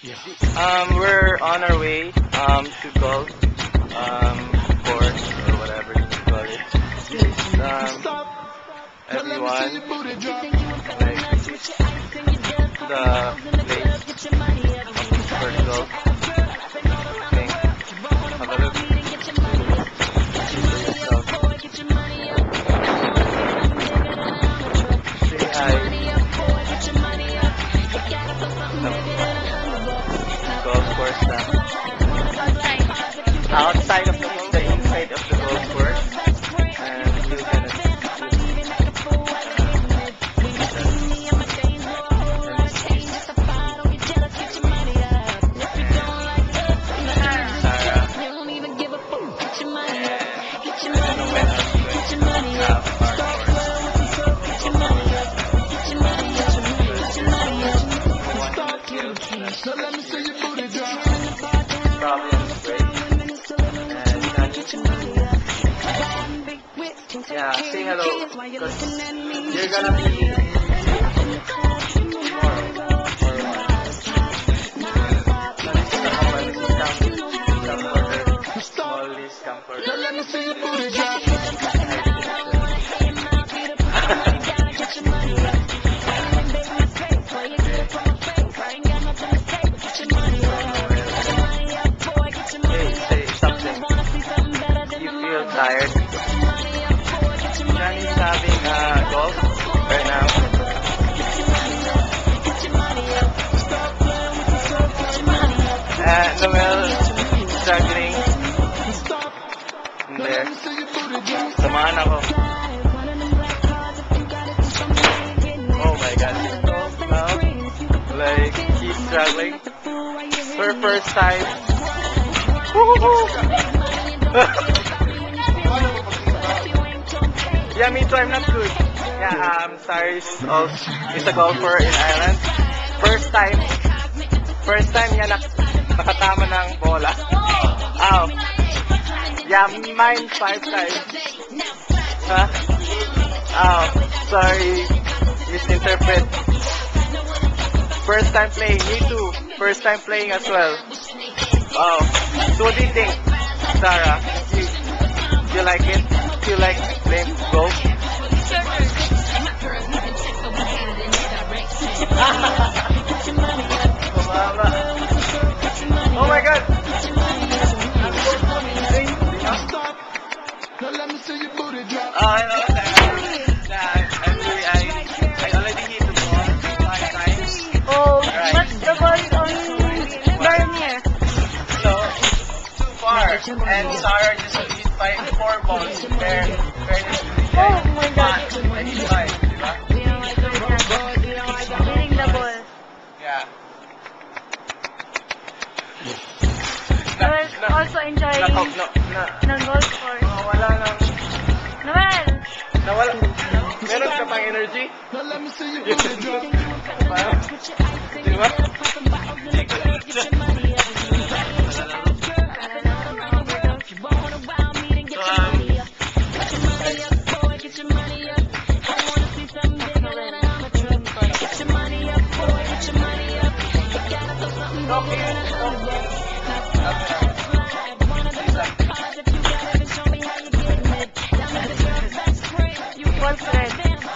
We're on our way to golf course or whatever you call it. Everyone like the place for golf. Okay. Have a look. Say hi. Golf course na. Outside of the inside of the golf course, and you're gonna see yeah, say hello, because you're gonna be Hey, say something. You feel tired? Johnny's having golf right now. Noel struggling in there. Samahan ako. Oh my God, he's golf now. Like, he's struggling. For first time. Yeah, me too. I'm not good. Yeah, Cyrus is a golfer in Ireland. First time niya nakatama ng bola. Oh. Yeah, mine 5 times. Huh? Oh, sorry. Misinterpret. First time playing. Me too. First time playing as well. Oh. So what do you think, Sarah? You like it? You like playing golf? Oh my God! I know. I already hit the ball 5 times. Oh, Right. but the ball is only very near. So it's too far. And Sarah just hit 4 balls. Oh my God. I hit 5, diba? Hitting the ball. Yeah. Noel also enjoying ng golf course. Wala nang... Noel! Nawala. Meron ka pang energy? Diba? What's red?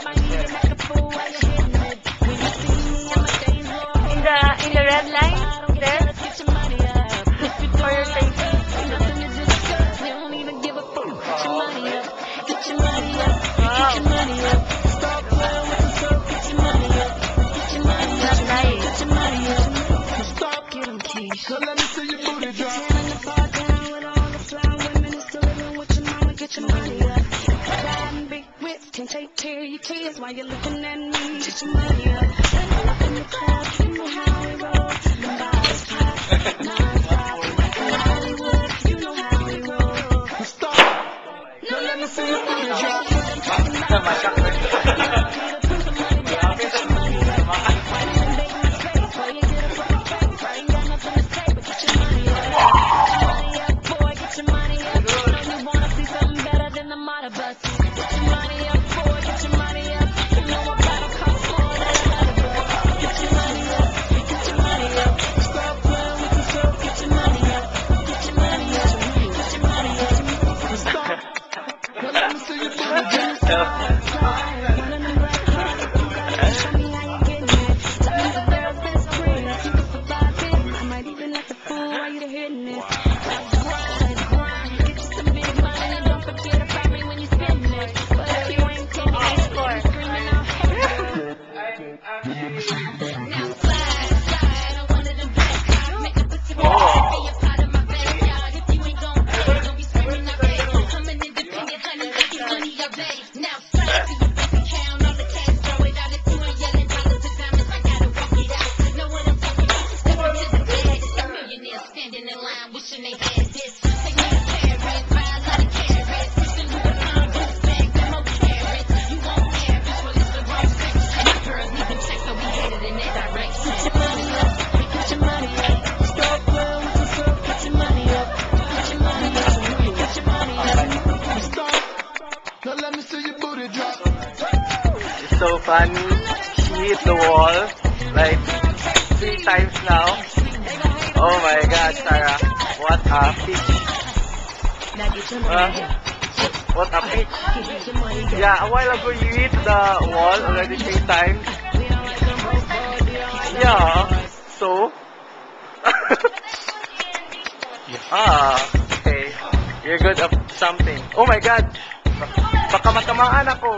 In the red line there for your safety. Can take care of your kids while you're looking at me. Get your money up. Up in the club, you know how we roll. The bottles pop, non-stop. In Hollywood, you know how we roll. Stop. Now let me see your booty drop. Get your money up. It's so funny. She hit the wall like 3 times now. Oh my God, Sarah. What a pitch. What a pitch. Yeah, a while ago you hit the wall already 3 times. Yeah. So? Okay. You're good at something. Oh my God. Baka matamaan ako.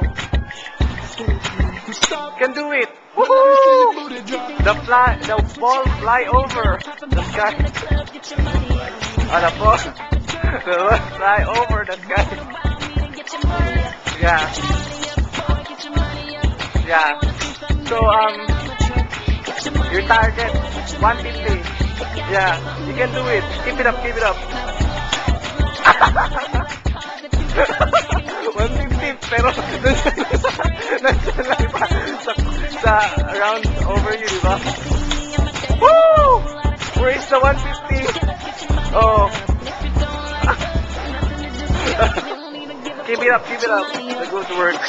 Can do it. Woohoo! The ball fly over the sky. The ball fly over the sky. Yeah. Yeah. So your target 150. Yeah, you can do it. Keep it up, keep it up. 150 pero nandiyan lang pa sa round over you, di ba? Woo! Where is the 150? Oh. Keep it up, keep it up. The good work.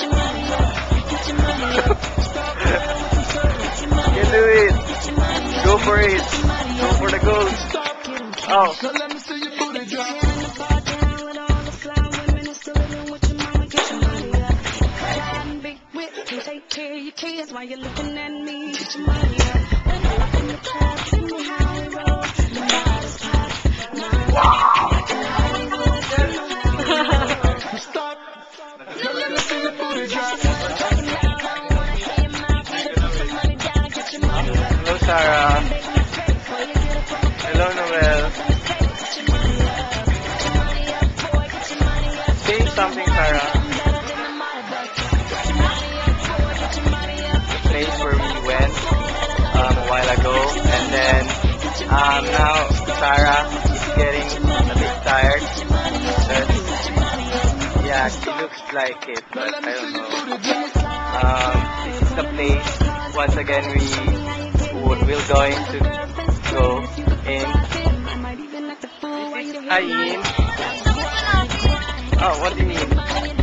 You can do it. Go for it. Go for the goal. Oh. Take care of your kids while you're looking at me. Get your money up. When I'm up in the club, you know how we roll. The bottles pop. Stop. Now let me see your booty drop. Hello, Sarah. Hello, Noel. Say something, Sarah. Place where we went a while ago, and then now Sarah is getting a bit tired. Yeah, she looks like it, but I don't know. This is the place. Once again, we're going to go in. This is Ayin. Oh, what do you mean?